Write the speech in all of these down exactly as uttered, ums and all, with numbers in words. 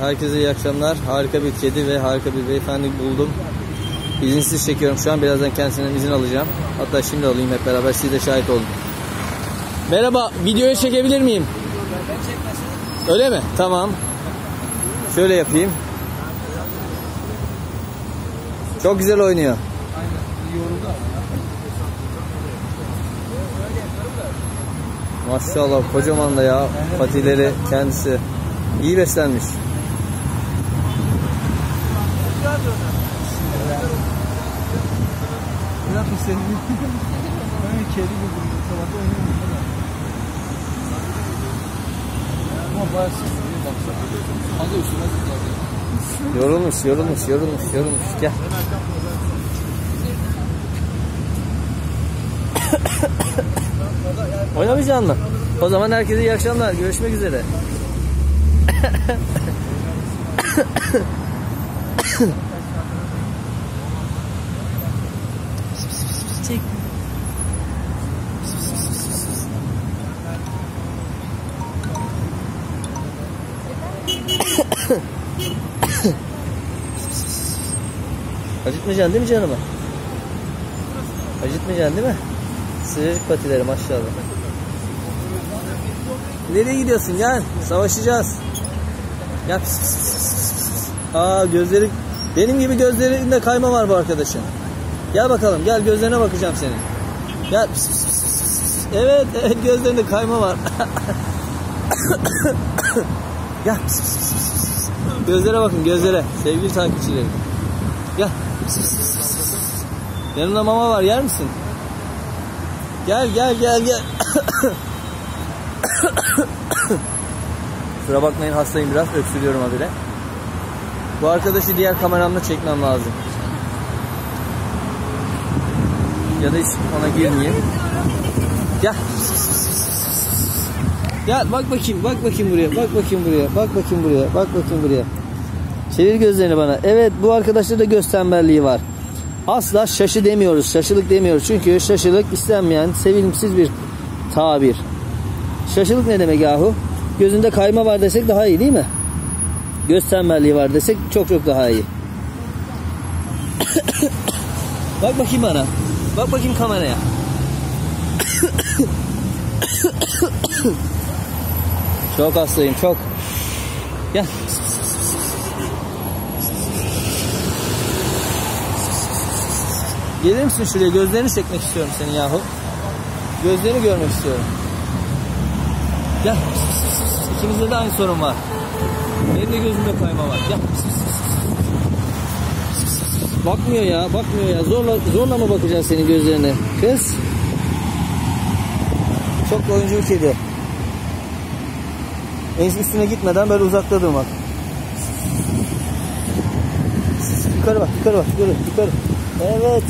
herkese iyi akşamlar. Harika bir kedi ve harika bir beyefendi buldum. İzinsiz çekiyorum şu an. Birazdan kendisinden izin alacağım. Hatta şimdi alayım hep beraber. Siz de şahit olun. Merhaba, videoya çekebilir miyim? Öyle mi? Tamam. Şöyle yapayım. Çok güzel oynuyor. Maşallah, kocaman da ya. Patileri kendisi. İyi beslenmiş. Yorulmuş, yorulmuş, yorulmuş, yorulmuş. Gel. Oynamayacaksın mı? O zaman herkese iyi akşamlar. Görüşmek üzere. Çek. Acıtmayacaksın değil mi canımı? Acıtmayacaksın değil mi? Sıcacık patileri maşallah. Nereye gidiyorsun? Gel. Savaşacağız. Gel. Aa, gözleri benim gibi gözlerinde kayma var bu arkadaşın. Gel bakalım. Gel, gözlerine bakacağım senin. Gel. Evet, evet, gözlerinde kayma var. Gel. Gözlere bakın, gözlere. Sevgili takipçilerim. Gel. Yanında mama var, yer misin? Gel, gel, gel, gel. Kusura bakmayın, hastayım biraz, öksürüyorum habire. Bu arkadaşı diğer kameramla çekmem lazım. Ya da hiç ona girmeyeyim. Gel. Gel, bak bakayım, bak bakayım buraya, bak bakayım buraya, bak bakayım buraya, bak bakayım buraya. Çevir gözlerini bana. Evet, bu arkadaşta da göz tembelliği var. Asla şaşı demiyoruz, şaşılık demiyoruz. Çünkü şaşılık istenmeyen, sevilimsiz bir tabir. Şaşılık ne demek yahu? Gözünde kayma var desek daha iyi değil mi? Göz tembelliği var desek çok çok daha iyi. Bak bakayım bana. Bak bakayım kameraya. Çok hastayım, çok. Gel. Gelir misin şuraya? Gözlerini çekmek istiyorum senin yahu. Gözlerini görmek istiyorum. Gel. İkimizde de aynı sorun var. Benim de gözümde kayma var. Gel. Bakmıyor ya, bakmıyor ya. Zorla, zorla mı bakacağız senin gözlerine? Kız. Çok oyuncu kedi. En üstüne gitmeden böyle uzakta durmak. Yukarı bak, yukarı bak, yukarı, yukarı. Evet.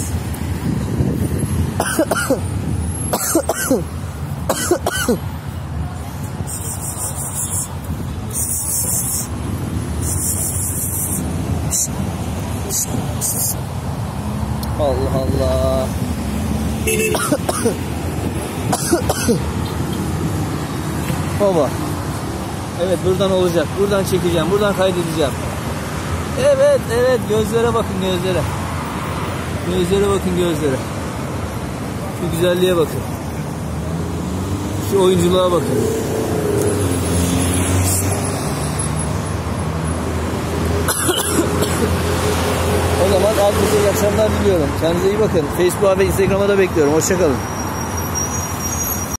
Allah Allah. Baba. Evet, buradan olacak. Buradan çekeceğim. Buradan kaydedeceğim. Evet, evet. Gözlere bakın, gözlere. Gözlere bakın, gözlere. Şu güzelliğe bakın. Şu oyunculuğa bakın. O zaman herkese iyi akşamlar diliyorum. Kendinize iyi bakın. Facebook'a ve Instagram'a da bekliyorum. Hoşça kalın.